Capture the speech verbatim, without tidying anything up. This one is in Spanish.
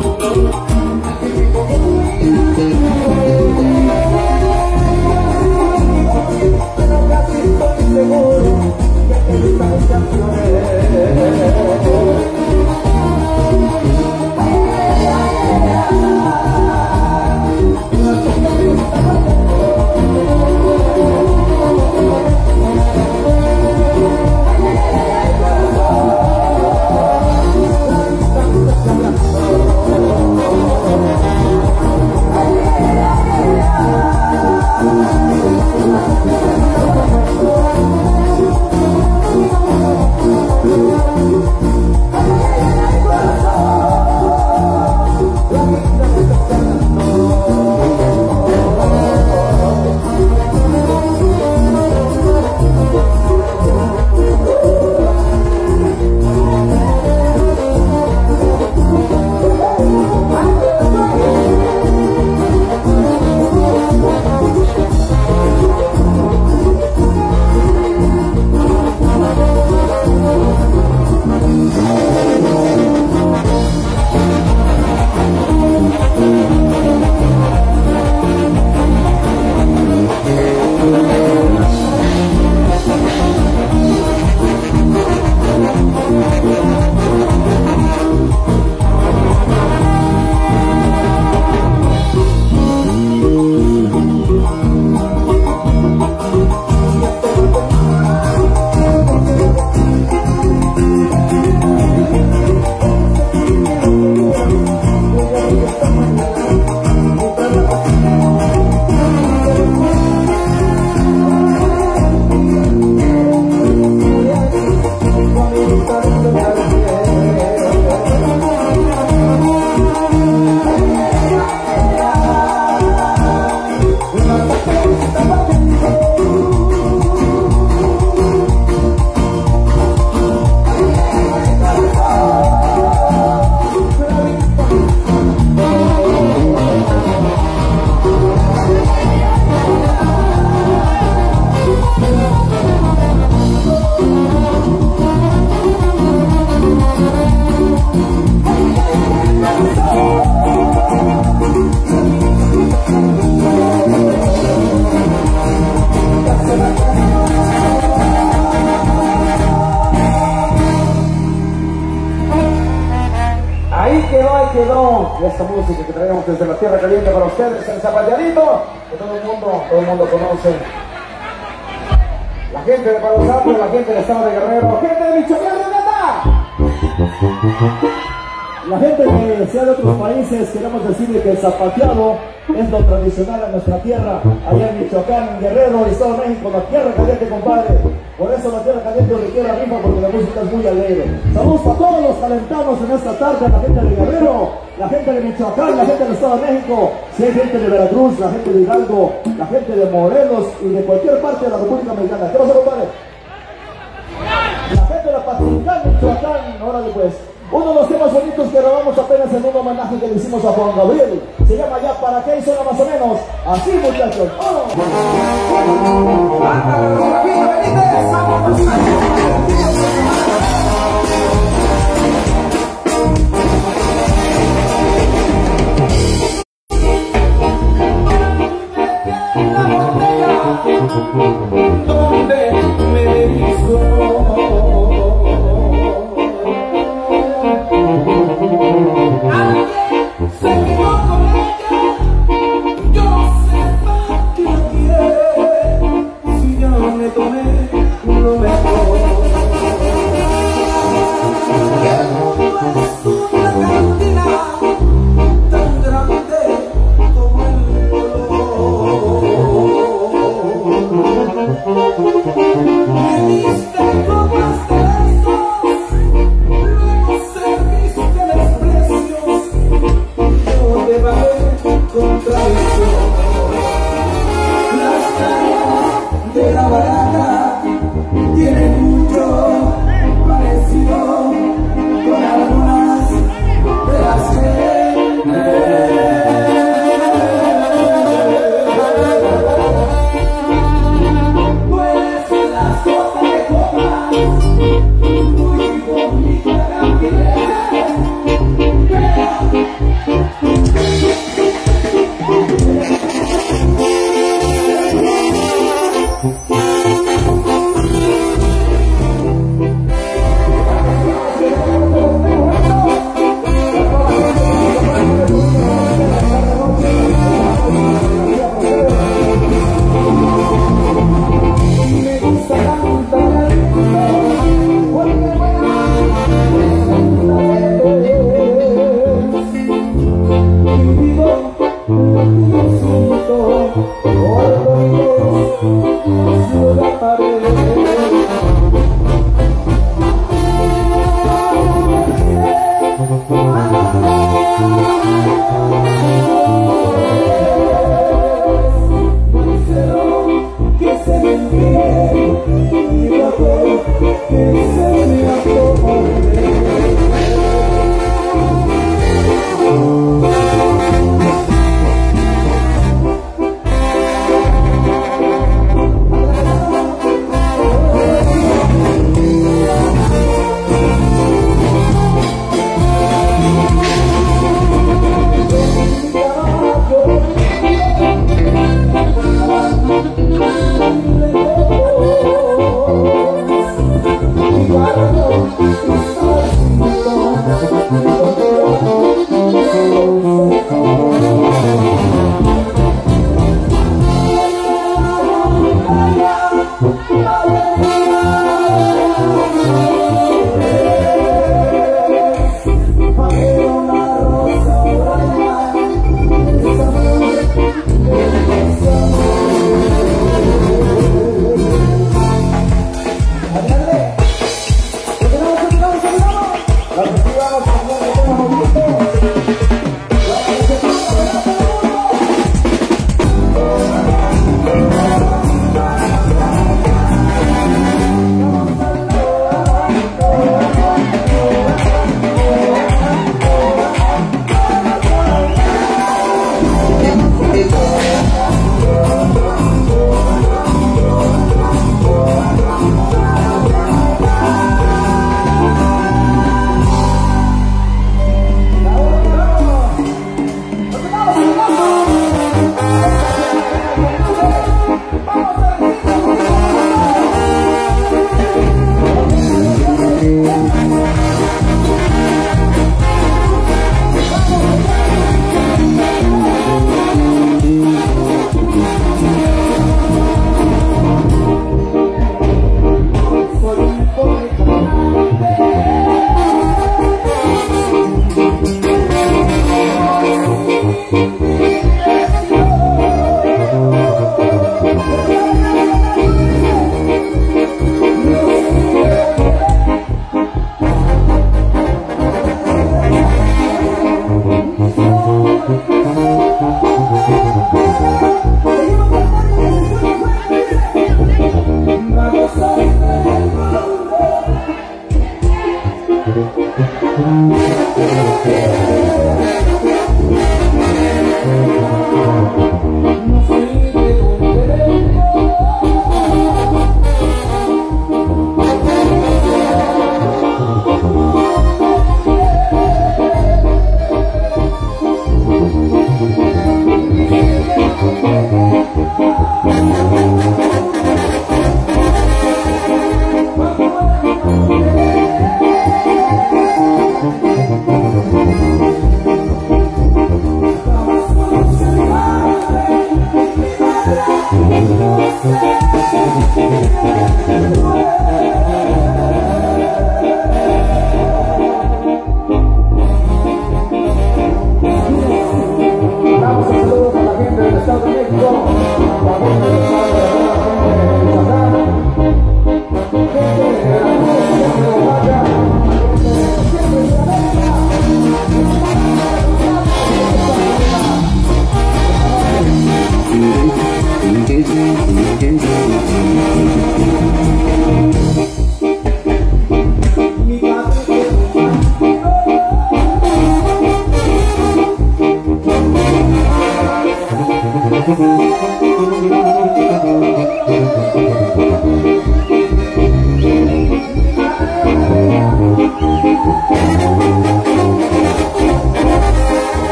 Esta música que traemos desde la Tierra Caliente para ustedes, el Zapallarito, que todo el mundo, todo el mundo conoce. La gente de Palo Santo, la gente del estado de Guerrero, gente de Michoacán, la gente que sea de otros países. Queremos decirle que el zapateado es lo tradicional en nuestra tierra, allá en Michoacán, en Guerrero, el estado de México, la Tierra Caliente, compadre. Por eso la Tierra Caliente requiere la rifa, porque la música es muy alegre. Saludos para todos los calentanos en esta tarde, la gente de Guerrero, la gente de Michoacán, la gente del estado de México, si hay gente de Veracruz, la gente de Hidalgo, la gente de Morelos y de cualquier parte de la República Mexicana. ¿Qué pasa, compadre? La gente de Patrincán, Michoacán, órale pues. Uno de los temas bonitos que grabamos apenas en un homenaje que le hicimos a Juan Gabriel. Se llama Ya Para Qué, y suena más o menos así, muchachos. ¡Oh! ¿Dónde me dijo? Alguien se quedó con ella, yo no sé para qué la quiere, si yo me tomé lo mejor. Y el mundo es una cantina tan grande como el dolor. Me diste copas de besos, luego serviste desprecios, yo te pagué con traición. Las caras de la baraja tienen mucho parecido con algunas de las que muy bonita también, pero